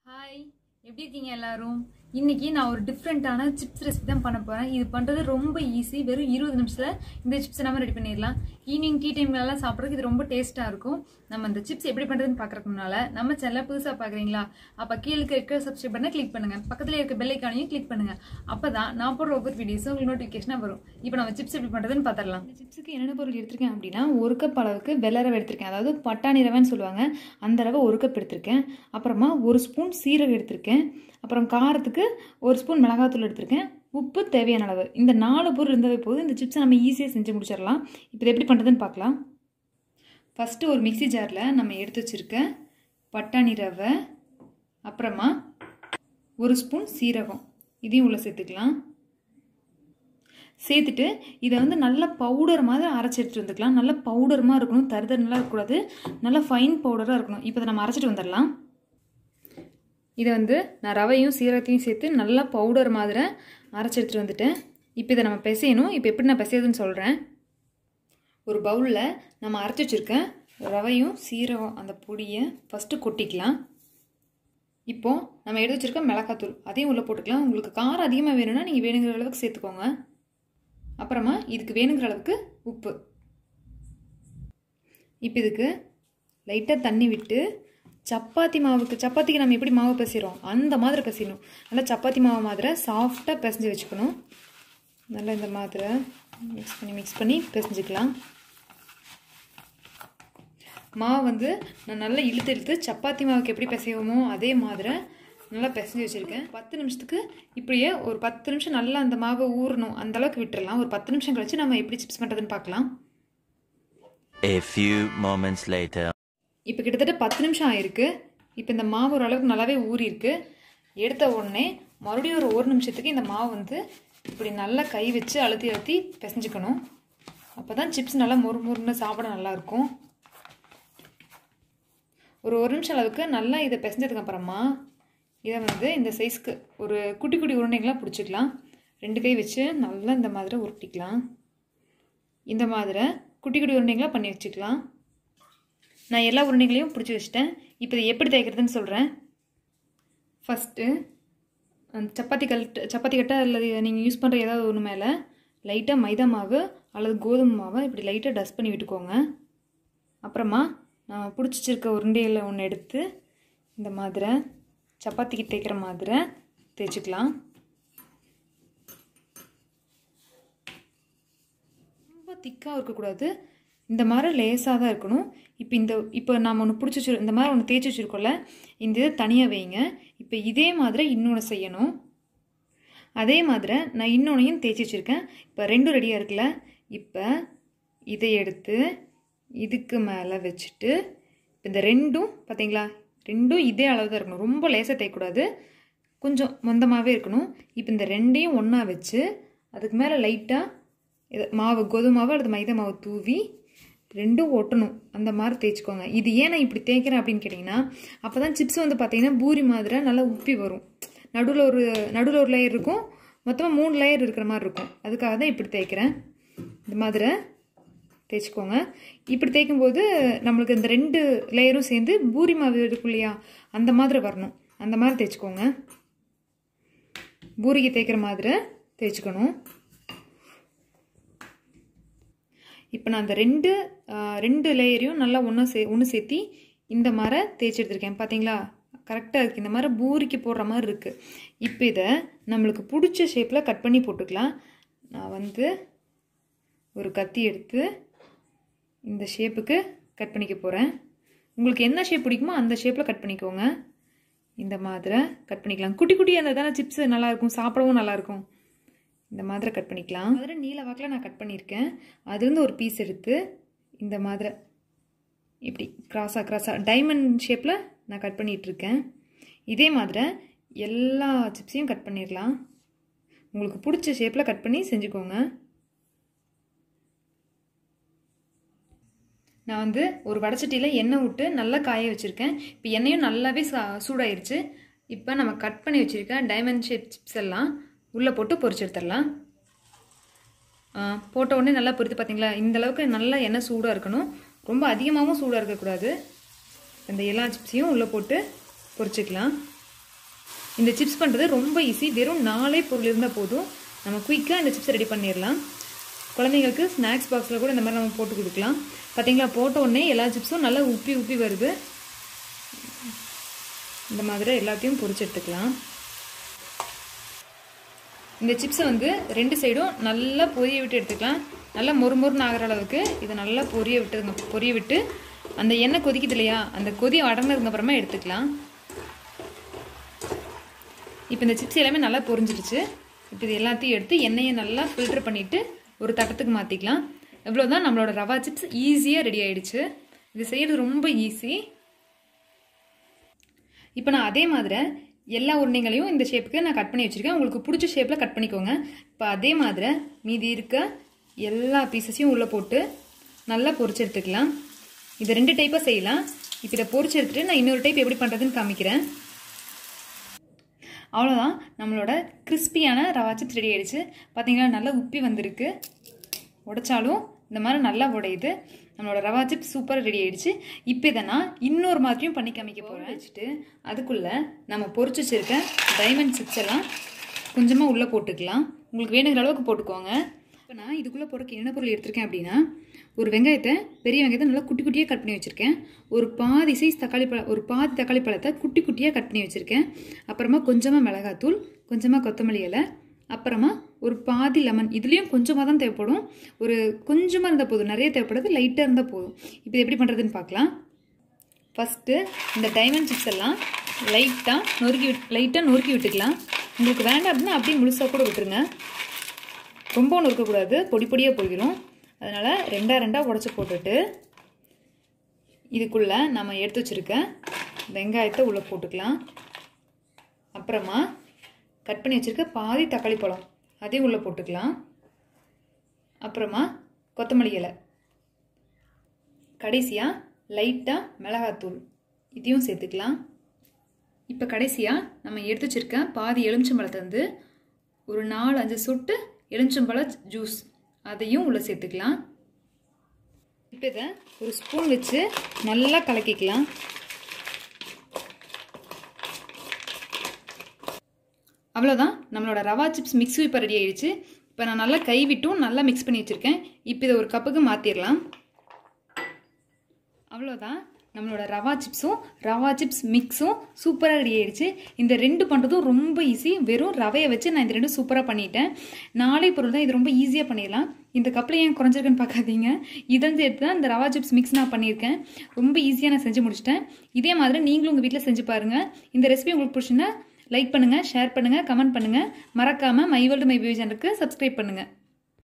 Hi, எப்படி இருக்கீங்க எல்லாரும்? இன்னைக்கு நான் ஒரு டிஃப்ரெண்டான சிப்ஸ் ரெசிபி தான் பண்ண போறேன். இது பண்றது ரொம்ப ஈஸி. வெறும் 20 நிமிஷத்துல இந்த சிப்ஸ் நம்ம ரெடி பண்ணிடலாம். ஈவினிங் டீ டைம்ல எல்லாம் சாப்பிட்றதுக்கு இது ரொம்ப டேஸ்டா இருக்கும். நம்ம இந்த சிப்ஸ் எப்படி பண்றதுன்னு பாக்குறதுக்கு முன்னால நம்ம சேனலை புதுசா பாக்குறீங்களா? அப்ப கீழே இருக்க சப்ஸ்கிரைப் பண்ண கிளிக் பண்ணுங்க. பக்கத்துல இருக்க பெல் ஐகானையும் கிளிக் பண்ணுங்க. அப்பதான் நான் போடுற ஒவ்வொரு வீடியோஸும் உங்களுக்கு நோட்டிபிகேஷனா வரும். இப்போ நம்ம சிப்ஸ் எப்படி பண்றதுன்னு பாத்திரலாம். இந்த சிப்ஸுக்கு என்னென்ன பொருள் எடுத்திருக்கேன் அப்படின்னா, 1 கப் அளவுக்கு வெள்ளை ரவை எடுத்திருக்கேன். அதாவது பட்டாணி ரவைன்னு சொல்லுவாங்க. அந்த ரவை 1 கப் எடுத்திருக்கேன். அப்புறமா 1 ஸ்பூன் சீரகம் எடுத்திருக்கேன். அப்புறம் காரத்துக்கு 1 ஸ்பூன் மிளகாத்தூள் எடுத்திருக்கேன். உப்பு தேவையான அளவு. இந்த 4 பொருள் இருந்தாவே போதும். இந்த சிப்ஸை நம்ம ஈஸியாக செஞ்சு முடிச்சிடலாம். இப்போ இதை எப்படி பண்ணுறதுன்னு பார்க்கலாம். ஃபஸ்ட்டு ஒரு மிக்சி ஜாரில் நம்ம எடுத்து வச்சுருக்க பட்டாணி ரவை, அப்புறமா 1 ஸ்பூன் சீரகம் இதையும் உள்ளே சேர்த்துக்கலாம். சேர்த்துட்டு இதை வந்து நல்லா பவுடர் மாதிரி அரைச்சி எடுத்துகிட்டு வந்துக்கலாம். நல்லா பவுடரமாக இருக்கணும், தருதர் நல்லா இருக்கக்கூடாது, நல்லா ஃபைன் பவுடராக இருக்கணும். இப்போ இதை நம்ம அரைச்சிட்டு வந்துடலாம். இதை வந்து நான் ரவையும் சீரகத்தையும் சேர்த்து நல்லா பவுடர் மாதிரி அரைச்சி எடுத்துகிட்டு வந்துட்டேன். இப்போ இதை நம்ம பிசையணும். இப்போ எப்படி நான் பிசையதுன்னு சொல்கிறேன். ஒரு பவுலில் நம்ம அரைச்சி வச்சுருக்கேன் ரவையும் சீரகம் அந்த பொடியை ஃபஸ்ட்டு கொட்டிக்கலாம். இப்போது நம்ம எடுத்து வச்சுருக்க மிளகாத்தூள் அதையும் உள்ளே போட்டுக்கலாம். உங்களுக்கு காரம் அதிகமாக வேணும்னா நீங்கள் வேணுங்கிற அளவுக்கு சேர்த்துக்கோங்க. அப்புறமா இதுக்கு வேணுங்கிற அளவுக்கு உப்பு. இப்போ இதுக்கு லைட்டாக தண்ணி விட்டு சப்பாத்திக்கு நம்ம எப்படி மாவு பிசைகிறோம் அந்த மாதிரி பிசையணும். நல்லா சப்பாத்தி மாவு மாதிரி சாஃப்டாக பிசைஞ்சு வச்சுக்கணும். நல்லா இந்த மாதிரி மிக்ஸ் பண்ணி பிசைஞ்சிக்கலாம். மாவு வந்து நான் நல்லா இழுத்து சப்பாத்தி மாவுக்கு எப்படி பிசைவோமோ அதே மாதிரி நல்லா பிசைஞ்சு வச்சுருக்கேன். 10 நிமிஷத்துக்கு இப்படியே ஒரு 10 நிமிஷம் நல்லா அந்த மாவை ஊறணும் அந்தளவுக்கு விட்டுடலாம். ஒரு 10 நிமிஷம் கழிச்சு நம்ம எப்படி சிப்ஸ் பண்ணுறதுன்னு பார்க்கலாம். A few moments later. இப்போ கிட்டத்தட்ட 10 நிமிஷம் ஆயிருக்கு. இப்போ இந்த மாவு ஓரளவுக்கு நல்லாவே ஊறியிருக்கு. எடுத்த உடனே மறுபடியும் ஒரு 1 நிமிஷத்துக்கு இந்த மாவு வந்து இப்படி நல்லா கை வச்சு அழுத்தி பிசைஞ்சுக்கணும். அப்போ தான் சிப்ஸ் நல்லா மொறுன்னு சாப்பிட நல்லாயிருக்கும். ஒரு 1 நிமிஷம் அளவுக்கு நல்லா இதை பிசைஞ்சதுக்கப்புறமா இதை வந்து இந்த சைஸ்க்கு ஒரு குட்டி உருண்டைங்களாக பிடிச்சிக்கலாம். 2 கை வச்சு நல்லா இந்த மாதிரி உருட்டிக்கலாம். இந்த மாதிரி குட்டி உருண்டைங்களாக பண்ணி வச்சுக்கலாம். நான் எல்லா உருண்டைகளையும் பிடிச்சி வச்சுட்டேன். இப்போ இதை எப்படி தேய்க்கிறதுன்னு சொல்கிறேன். ஃபஸ்ட்டு அந்த சப்பாத்தி கட்டை அல்லது நீங்கள் யூஸ் பண்ணுற ஏதாவது ஒன்று மேலே லைட்டாக மைதா மாவு அல்லது கோதுமை மாவை இப்படி லைட்டாக டஸ்ட் பண்ணி விட்டுக்கோங்க. அப்புறமா நான் பிடிச்சி வச்சிருக்க உருண்டையில் ஒன்று எடுத்து இந்த மாதிரி சப்பாத்திக்கு தேய்க்கிற மாதிரி தேய்ச்சிக்கலாம். ரொம்ப திக்காக இருக்கக்கூடாது, இந்த மாதிரி லேசாக தான் இருக்கணும். இப்போ நாம் ஒன்று பிடிச்சி இந்த மாதிரி ஒன்று தேய்ச்சி வச்சுருக்கோம்ல, இந்த இதை தனியாக வைங்க. இப்போ இதே மாதிரி இன்னொன்று செய்யணும். அதே மாதிரி நான் இன்னொன்னையும் தேய்ச்சி வச்சுருக்கேன். இப்போ 2 ரெடியாக இருக்குல்ல. இப்போ இதை எடுத்து இதுக்கு மேலே வச்சுட்டு இந்த 2ம் பார்த்தீங்களா, 2ம் இதே அளவு தான் இருக்கணும். ரொம்ப லேசாக தேய்க்கக்கூடாது, கொஞ்சம் மந்தமாகவே இருக்கணும். இப்போ இந்த 2ஐயும் ஒன்றா வச்சு அதுக்கு மேலே லைட்டாக மாவு கோதுமை மாவு அல்லது மைதா மாவு தூவி 2ம் ஒட்டணும். அந்த மாதிரி தேய்ச்சிக்கோங்க. இது ஏன் நான் இப்படி தேய்க்கிறேன் அப்படின்னு கேட்டிங்கன்னா, அப்போ தான் சிப்ஸ் வந்து பார்த்தீங்கன்னா பூரி மாதிரி நல்லா உப்பி வரும். நடுவில் ஒரு லேயர் இருக்கும், மொத்தமாக 3 லேயர் இருக்கிற மாதிரி இருக்கும். அதுக்காக தான் இப்படி தேய்க்கிறேன். இந்த மாதிரி தேய்ச்சிக்கோங்க. இப்படி தேய்க்கும்போது நம்மளுக்கு இந்த 2 லேயரும் சேர்ந்து பூரி மாவு இருக்கும் இல்லையா, அந்த மாதிரி வரணும். அந்த மாதிரி தேய்ச்சிக்கோங்க. பூரிக்கு தேய்க்கிற மாதிரி தேய்ச்சிக்கணும். இப்போ நான் அந்த 2 லேயரையும் நல்லா ஒன்று சேர்த்தி இந்த மாதிரி தேய்ச்சி எடுத்துருக்கேன். பார்த்தீங்களா, கரெக்டாக இருக்குது. இந்த மாதிரி பூரிக்கு போடுற மாதிரி இருக்குது. இப்போ இதை நம்மளுக்கு பிடிச்ச ஷேப்பில் கட் பண்ணி போட்டுக்கலாம். நான் வந்து ஒரு கத்தி எடுத்து இந்த ஷேப்புக்கு கட் பண்ணிக்க போகிறேன். உங்களுக்கு என்ன ஷேப் பிடிக்குமோ அந்த ஷேப்பில் கட் பண்ணிக்கோங்க. இந்த மாதிரி கட் பண்ணிக்கலாம். குட்டியாக இருந்தால் தானே சிப்ஸ் நல்லாயிருக்கும், சாப்பிடவும் நல்லாயிருக்கும். இந்த மாதிரி கட் பண்ணிக்கலாம். அதில் நீல வாக்கில் நான் கட் பண்ணியிருக்கேன். அதுலேருந்து ஒரு பீஸ் எடுத்து இந்த மாதிரி இப்படி கிராஸாக டைமண்ட் ஷேப்பில் நான் கட் பண்ணிகிட்ருக்கேன். இதே மாதிரி எல்லா சிப்ஸையும் கட் பண்ணிடலாம். உங்களுக்கு பிடிச்ச ஷேப்பில் கட் பண்ணி செஞ்சுக்கோங்க. நான் வந்து ஒரு வடைச்சட்டியில் எண்ணெய் விட்டு நல்லா காய வச்சுருக்கேன். இப்போ எண்ணெயும் நல்லாவே சூடாயிருச்சு. இப்போ நம்ம கட் பண்ணி வச்சுருக்க டைமண்ட் ஷேப் சிப்ஸ் எல்லாம் உள்ளே போட்டு பொரிச்சு எடுத்துடலாம். போட்ட உடனே நல்லா பொரித்து பார்த்தீங்களா, இந்தளவுக்கு நல்லா எண்ணெய் சூடாக இருக்கணும். ரொம்ப அதிகமாகவும் சூடாக இருக்கக்கூடாது. இந்த எல்லா சிப்ஸையும் உள்ளே போட்டு பொரிச்சுக்கலாம். இந்த சிப்ஸ் பண்ணுறது ரொம்ப ஈஸி. வெறும் 4 பொருள் இருந்தால் போதும், நம்ம குயிக்காக இந்த சிப்ஸை ரெடி பண்ணிடலாம். குழந்தைங்களுக்கு ஸ்நாக்ஸ் பாக்ஸில் கூட இந்த மாதிரி நம்ம போட்டு கொடுக்கலாம். பார்த்தீங்களா, போட்ட உடனே எல்லா சிப்ஸும் நல்லா உப்பி உப்பி வருது. இந்த மாதிரி எல்லாத்தையும் பொரிச்சு எடுத்துக்கலாம். இந்த சிப்ஸை வந்து 2 சைடும் நல்லா பொரிய விட்டு எடுத்துக்கலாம். நல்லா மொறுமொறுன்னு ஆகிற அளவுக்கு இதை நல்லா பொரிய விட்டு அந்த எண்ணெய் கொதிக்குது இல்லையா, அந்த கொதி அடங்கினதுக்கு அப்புறமா எடுத்துக்கலாம். இப்போ இந்த சிப்ஸ் எல்லாமே நல்லா பொரிஞ்சிடுச்சு. இப்போ இது எல்லாத்தையும் எடுத்து எண்ணெயை நல்லா ஃபில்டர் பண்ணிவிட்டு ஒரு தட்டத்துக்கு மாற்றிக்கலாம். இவ்வளோதான், நம்மளோட ரவா சிப்ஸ் ஈஸியாக ரெடி ஆகிடுச்சு. இது செய்கிறது ரொம்ப ஈஸி. இப்போ நான் அதே மாதிரி எல்லா உருண்டைகளையும் இந்த ஷேப்புக்கு நான் கட் பண்ணி வச்சுருக்கேன். உங்களுக்கு பிடிச்ச ஷேப்பில் கட் பண்ணிக்கோங்க. இப்போ அதே மாதிரி மீதி இருக்க எல்லா பீசஸையும் உள்ளே போட்டு நல்லா பொரிச்சு எடுத்துக்கலாம். இதை 2 டைப்பாக செய்யலாம். இப்போ இதை பொரிச்சு எடுத்துகிட்டு நான் இன்னொரு டைப் எப்படி பண்ணுறதுன்னு காமிக்கிறேன். அவ்வளோதான், நம்மளோட கிறிஸ்பியான ரவா சிப்ஸ் ரெடி ஆகிடுச்சு. பார்த்தீங்கன்னா நல்லா உப்பி வந்திருக்கு. உடைச்சாலும் இந்த மாதிரி நல்லா உடையுது. நம்மளோட ரவா சிப்ஸ் சூப்பராக ரெடி ஆகிடுச்சு. இப்போ இதை நான் இன்னொரு மாதிரியும் பண்ணி காமிக்க போகிறேன். வச்சுட்டு அதுக்குள்ளே நம்ம பொரிச்சு வச்சுருக்க டைமண்ட் சிப்ஸ் எல்லாம் கொஞ்சமாக உள்ளே போட்டுக்கலாம். உங்களுக்கு வேணுங்கிற அளவுக்கு போட்டுக்கோங்க. இப்போ நான் இதுக்குள்ளே போடுறக்கு என்ன பொருள் எடுத்திருக்கேன் அப்படின்னா, ஒரு பெரிய வெங்காயத்தை நல்லா குட்டி குட்டியாக கட் பண்ணி வச்சுருக்கேன். ஒரு பாதி தக்காளி பழத்தை குட்டி குட்டியாக கட் பண்ணி வச்சுருக்கேன். அப்புறமா கொஞ்சமாக மிளகாத்தூள், கொஞ்சமாக கொத்தமல்லி இலை, அப்புறமா ஒரு பாதி லெமன். இதுலேயும் கொஞ்சமாக தான் தேவைப்படும், ஒரு கொஞ்சமாக இருந்தால் போதும், நிறைய தேவைப்படாது, லைட்டாக இருந்தால் போதும். இப்போ எப்படி பண்ணுறதுன்னு பார்க்கலாம். ஃபஸ்ட்டு இந்த டைமண்ட் சிப்ஸ் எல்லாம் லைட்டாக நொறுக்கி விட்டுக்கலாம். உங்களுக்கு வேண்டாம் அப்படின்னா அப்படியே முழுசாக கூட விட்டுருங்க. ரொம்ப நொறுக்கக்கூடாது, பொடி பொடியாக போயிடும். அதனால் 2 உடச்சி போட்டுட்டு இதுக்குள்ளே நம்ம எடுத்து வச்சுருக்க வெங்காயத்தை உள்ளே போட்டுக்கலாம். அப்புறமா கட் பண்ணி வச்சுருக்க பாதி தக்காளி பழம் அதையும் உள்ளே போட்டுக்கலாம். அப்புறமா கொத்தமல்லி இலை, கடைசியாக லைட்டாக மிளகாத்தூள் இதையும் சேர்த்துக்கலாம். இப்போ கடைசியாக நம்ம எடுத்து வச்சுருக்க பாதி எலுமிச்சம்பழத்தை வந்து ஒரு 4-5 சொட்டு எலுமிச்சம்பழ ஜூஸ் அதையும் உள்ளே சேர்த்துக்கலாம். இப்போ இதை ஒரு ஸ்பூன் வச்சு நல்லா கலக்கிக்கலாம். அவ்வளோதான், நம்மளோட ரவா சிப்ஸ் மிக்ஸும் இப்போ ரெடி ஆகிடுச்சு. இப்போ நான் நல்லா கைவிட்டும் நல்லா மிக்ஸ் பண்ணி வச்சுருக்கேன். இப்போ இதை ஒரு கப்புக்கு மாற்றிடலாம். அவ்வளோதான், நம்மளோட ரவா சிப்ஸ் மிக்ஸும் சூப்பராக ரெடி ஆகிடுச்சு. இந்த 2 பண்ணுறதும் ரொம்ப ஈஸி. வெறும் ரவையை வச்சு நான் இந்த 2 சூப்பராக பண்ணிட்டேன். 4 பொருள் தான், இது ரொம்ப ஈஸியாக பண்ணிடலாம். இந்த கப்பில் ஏன் குறைஞ்சிருக்குன்னு பார்க்காதீங்க, இதை எடுத்து தான் இந்த ரவா சிப்ஸ் மிக்ஸ் நான் பண்ணியிருக்கேன். ரொம்ப ஈஸியாக நான் செஞ்சு முடிச்சிட்டேன். இதே மாதிரி நீங்களும் உங்கள் வீட்டில் செஞ்சு பாருங்கள். இந்த ரெசிபி உங்களுக்கு பிடிச்சுன்னா லைக் பண்ணுங்கள், ஷேர் பண்ணுங்கள், கமெண்ட் பண்ணுங்கள். மறக்காமல் மை வேர்ல்டு மை பேபி சேனலுக்கு சப்ஸ்கிரைப் பண்ணுங்கள்.